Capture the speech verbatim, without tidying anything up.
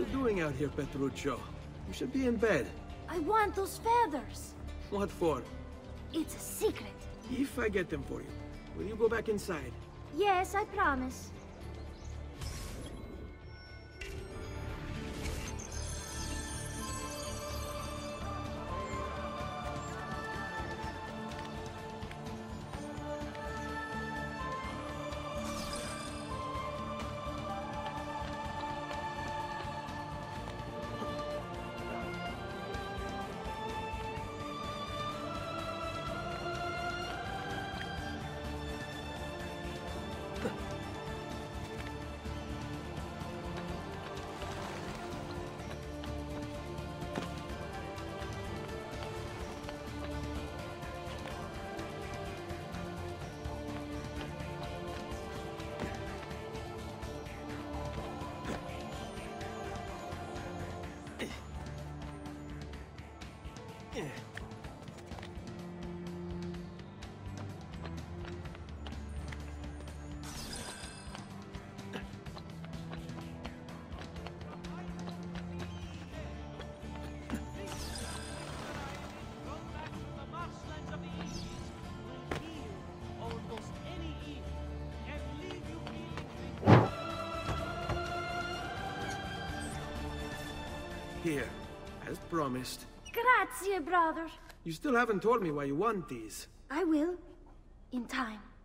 doing out here, Petruccio? You should be in bed. I want those feathers. What for? It's a secret. If I get them for you, will you go back inside? Yes, I promise. Here, as promised. Grazie, brother. You still haven't told me why you want these. I will. In time.